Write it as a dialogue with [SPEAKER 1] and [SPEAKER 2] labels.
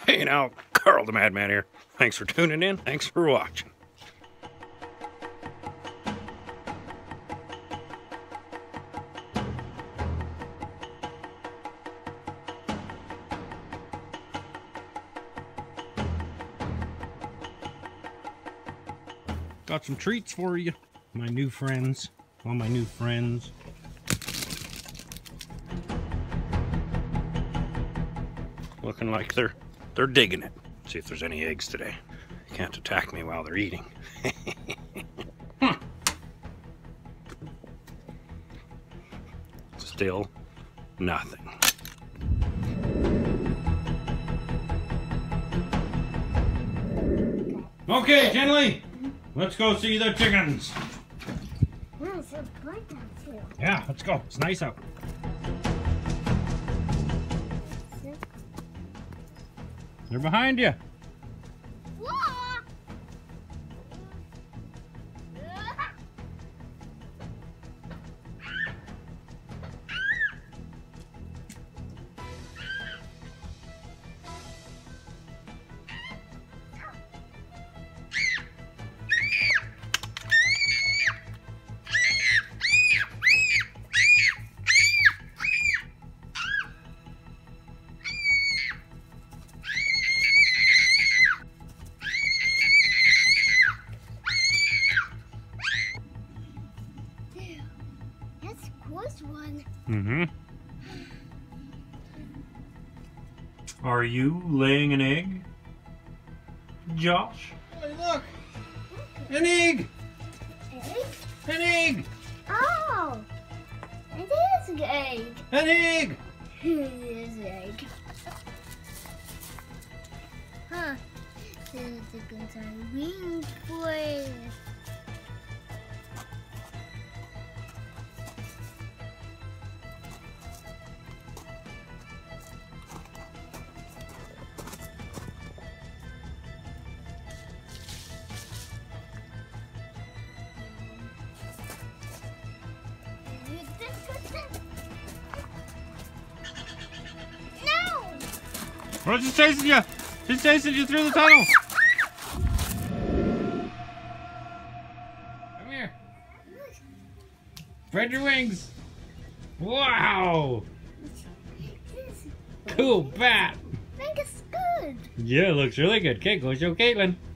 [SPEAKER 1] Hey now, Carl the Madman here. Thanks for tuning in. Thanks for watching. Got some treats for you, my new friends. All my new friends. Looking like they're digging it. See if there's any eggs today. Can't attack me while they're eating. Still nothing. Okay, Jenny, let's go see the chickens. Yeah, let's go. It's nice out. They're behind you.
[SPEAKER 2] One.
[SPEAKER 3] Mm-hmm. Are you laying an egg, Josh?
[SPEAKER 1] Hey, look! An egg!
[SPEAKER 2] Egg?
[SPEAKER 1] An egg!
[SPEAKER 2] Oh! It is an egg.
[SPEAKER 1] An egg!
[SPEAKER 2] It is an egg. Huh. The chickens are waiting for it.
[SPEAKER 3] Oh, she's chasing you! She's chasing you through the tunnel! Come here. Spread your wings. Wow! Cool bat.
[SPEAKER 2] I think it's good.
[SPEAKER 3] Yeah, it looks really good. Okay, go show Caitlin.